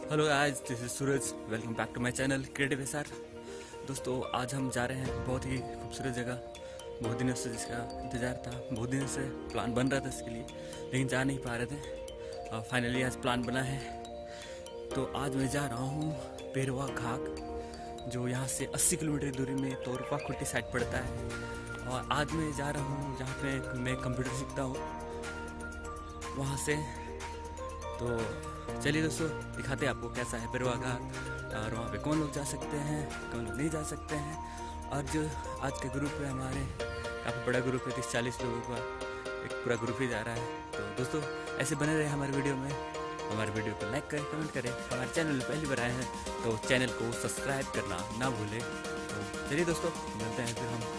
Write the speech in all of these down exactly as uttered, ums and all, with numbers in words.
Hello guys, this is Suraj. Welcome back to my channel creative SR. दोस्तों, आज हम जा रहे हैं बहुत ही खूबसूरत जगह। बहुत दिनों से जिसका इंतज़ार था, बहुत दिनों से प्लान बन रहा था इसके लिए, लेकिन जा नहीं पा रहे थे। और फाइनली आज प्लान बना है। तो आज मैं जा रहा हूँ पेरवा घाट, जो यहाँ से अस्सी किलोमीटर की दूरी में तोरपा खुट्टी साइड पड़ता है। और आज मैं जा रहा हूँ जहाँ पे मैं कंप्यूटर सीखता हूँ, वहाँ से। तो चलिए दोस्तों, दिखाते हैं आपको कैसा है पेरवा घाट और वहाँ पे कौन लोग जा सकते हैं, कौन लोग नहीं जा सकते हैं। और जो आज का ग्रुप है हमारे, काफ़ी बड़ा ग्रुप है, तीस चालीस लोगों का एक पूरा ग्रुप ही जा रहा है। तो दोस्तों, ऐसे बने रहे हमारे वीडियो में। हमारे वीडियो को लाइक करें, कमेंट करें। हमारे चैनल में पहली बार आए हैं तो चैनल को सब्सक्राइब करना ना भूलें। तो चलिए दोस्तों, मिलते हैं फिर हम।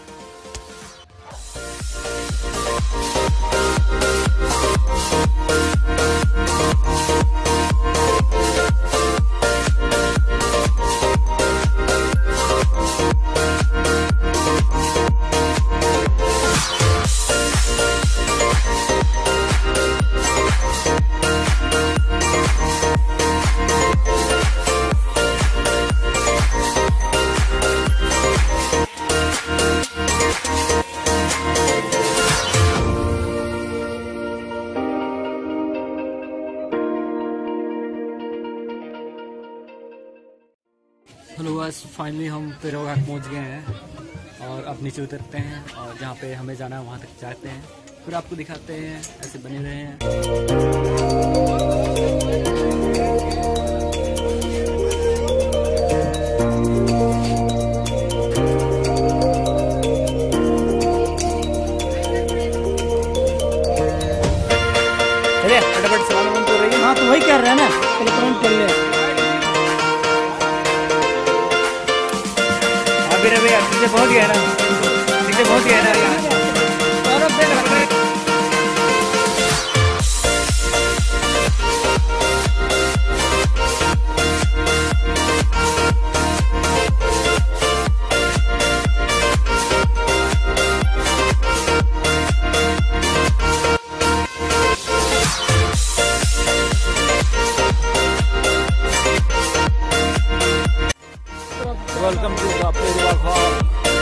हेलो गाइस, फाइनली हम पेरवा घाट पहुँच गए हैं और अब नीचे उतरते हैं और जहाँ पे हमें जाना है वहाँ तक जाते हैं, फिर आपको दिखाते हैं। ऐसे बने रहे हैं। अरे फटाफट सवाल कौन कर रही है? हाँ, तो वही कर रहे हैं ना, पहले कमेंट कर ले। अभी भैया पीछे पहुंच गया ना, पीछे पहुंच गया ना। Welcome to the Perwa Ghat.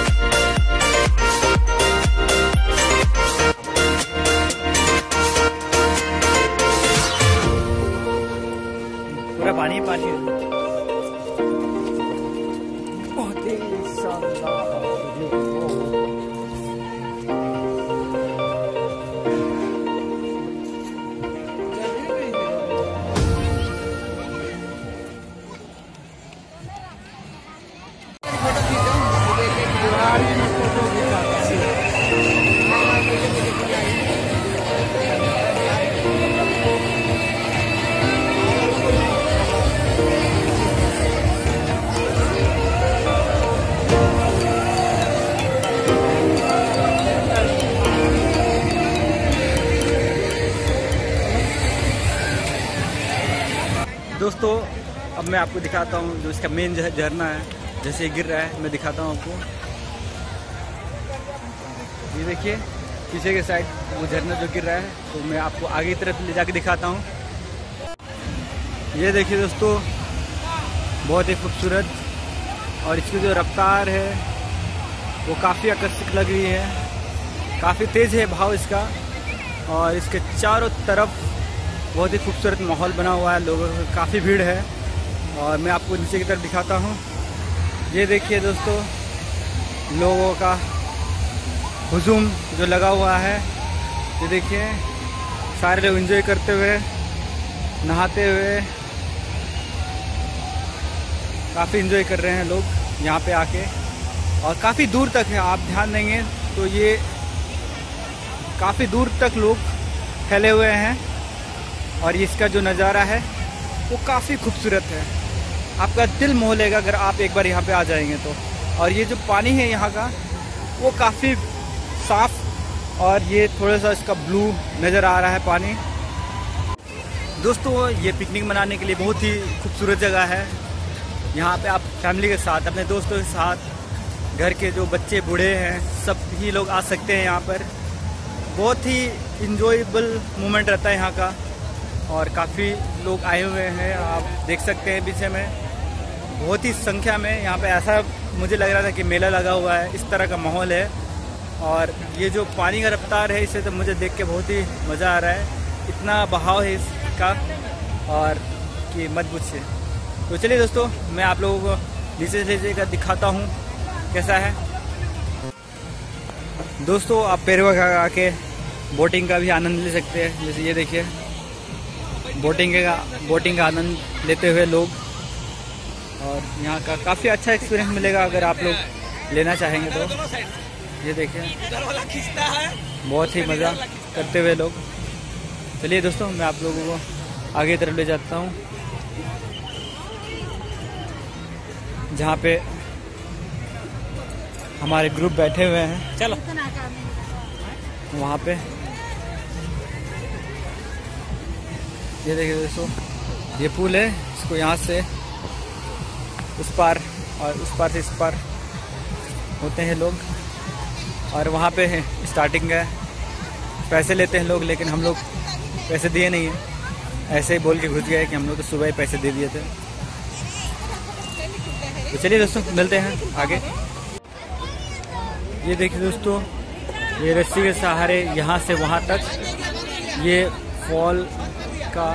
पूरा पानी पानी है। बहुत ही शानदार। दोस्तों, अब मैं आपको दिखाता हूँ जो इसका मेन झरना है। जैसे गिर रहा है, मैं दिखाता हूँ आपको। ये देखिए पीछे के साइड वो झरना जो गिर रहा है, तो मैं आपको आगे की तरफ ले जाके दिखाता हूँ। ये देखिए दोस्तों, बहुत ही खूबसूरत, और इसकी जो रफ्तार है वो काफ़ी आकर्षक लग रही है। काफ़ी तेज़ है भाव इसका, और इसके चारों तरफ बहुत ही खूबसूरत माहौल बना हुआ है। लोगों की काफ़ी भीड़ है, और मैं आपको नीचे की तरफ दिखाता हूँ। ये देखिए दोस्तों, लोगों का हुजूम जो लगा हुआ है। ये देखिए सारे लोग एंजॉय करते हुए, नहाते हुए, काफ़ी एंजॉय कर रहे हैं लोग यहाँ पे आके। और काफ़ी दूर तक है, आप ध्यान देंगे तो ये काफ़ी दूर तक लोग फैले हुए हैं। और इसका जो नज़ारा है वो काफ़ी खूबसूरत है, आपका दिल मोह लेगा अगर आप एक बार यहाँ पे आ जाएंगे तो। और ये जो पानी है यहाँ का वो काफ़ी साफ़, और ये थोड़ा सा इसका ब्लू नज़र आ रहा है पानी। दोस्तों, ये पिकनिक मनाने के लिए बहुत ही खूबसूरत जगह है। यहाँ पे आप फैमिली के साथ, अपने दोस्तों के साथ, घर के जो बच्चे बूढ़े हैं, सब ही लोग आ सकते हैं यहाँ पर। बहुत ही इंजॉयबल मोमेंट रहता है यहाँ का। और काफ़ी लोग आए हुए हैं, आप देख सकते हैं पीछे में बहुत ही संख्या में। यहाँ पे ऐसा मुझे लग रहा था कि मेला लगा हुआ है, इस तरह का माहौल है। और ये जो पानी का रफ्तार है इसे तो मुझे देख के बहुत ही मज़ा आ रहा है, इतना बहाव है इसका और कि मत पूछिए। तो चलिए दोस्तों, मैं आप लोगों को नीचे से नीचे का दिखाता हूँ कैसा है। दोस्तों आप पैरवा का आके बोटिंग का भी आनंद ले सकते हैं। जैसे ये देखिए बोटिंग का बोटिंग का आनंद लेते हुए लोग, और यहाँ का काफ़ी अच्छा एक्सपीरियंस मिलेगा अगर आप लोग लेना चाहेंगे तो। ये देखिए बहुत ही मज़ा करते हुए लोग। चलिए दोस्तों, मैं आप लोगों को आगे तरफ ले जाता हूँ जहाँ पे हमारे ग्रुप बैठे हुए हैं। चलो वहाँ पे ये देखिए दोस्तों, ये पुल है, इसको यहाँ से उस पार और उस पार से इस पार होते हैं लोग। और वहाँ पे है स्टार्टिंग है, पैसे लेते हैं लोग, लेकिन हम लोग पैसे दिए नहीं हैं, ऐसे ही बोल के घुस गए कि हम लोग तो सुबह ही पैसे दे दिए थे। तो चलिए दोस्तों, मिलते हैं आगे। ये देखिए दोस्तों, ये रस्सी के सहारे यहाँ से वहाँ तक ये फॉल का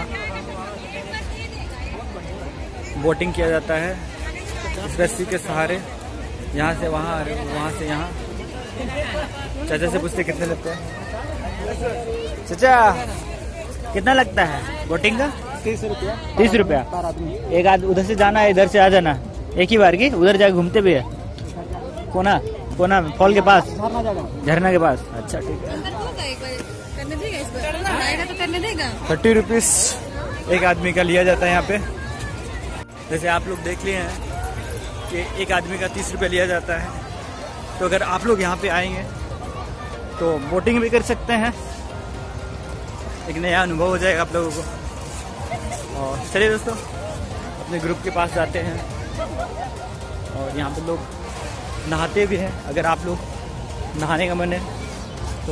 बोटिंग किया जाता है। इस रस्सी के सहारे यहाँ से वहाँ और वहाँ से यहाँ। चाचा से पूछते कितने लगते हैं। चाचा कितना लगता है बोटिंग का? तीस रुपया तीस रुपया पर आदमी। एक आध उधर से जाना है, इधर से आ जाना एक ही बार की, उधर जाके घूमते भी है। कोना कोना फॉल के पास, झरना जगह झरना के पास। अच्छा ठीक है। थर्टी रुपीज़ एक आदमी का लिया जाता है यहाँ पे। जैसे आप लोग देख लिए हैं कि एक आदमी का तीस रुपये लिया जाता है। तो अगर आप लोग यहाँ पे आएंगे तो बोटिंग भी कर सकते हैं, एक नया अनुभव हो जाएगा आप लोगों को। और चलिए दोस्तों, अपने ग्रुप के पास जाते हैं और यहाँ पे लोग नहाते भी हैं। अगर आप लोग नहाने का मन है तो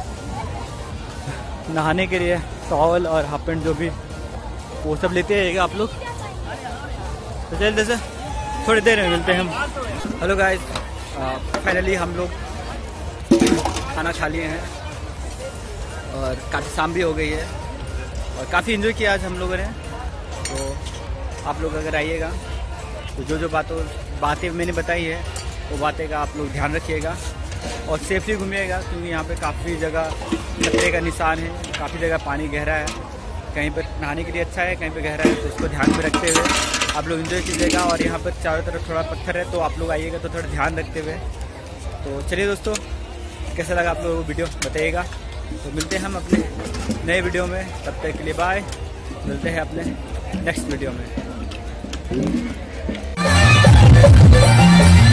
नहाने के लिए टॉवल और हाफ पैंट जो भी वो सब लेते आइएगा आप लोग। तो चलिए जैसे थोड़ी देर में मिलते हैं हम। हेलो गाइस, फाइनली हम लोग खाना खा लिए हैं और काफ़ी शाम भी हो गई है और काफ़ी एंजॉय किया आज हम लोगों ने। तो आप लोग अगर आइएगा तो जो जो बातों बातें मैंने बताई है वो बातें का आप लोग ध्यान रखिएगा और सेफली घूमिएगा, क्योंकि यहाँ पे काफ़ी जगह खतरे का निशान है, काफ़ी जगह पानी गहरा है, कहीं पर नहाने के लिए अच्छा है, कहीं पर गहरा है। तो इसको ध्यान में रखते हुए आप लोग एंजॉय कीजिएगा। और यहाँ पर चारों तरफ थोड़ा पत्थर है, तो आप लोग आइएगा तो थोड़ा ध्यान रखते हुए। तो चलिए दोस्तों, कैसा लगा आप लोगों को वीडियो बताइएगा। तो मिलते हैं हम अपने नए वीडियो में, तब तक के लिए बाय। मिलते हैं अपने नेक्स्ट वीडियो में।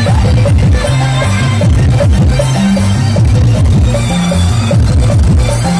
We'll be right back.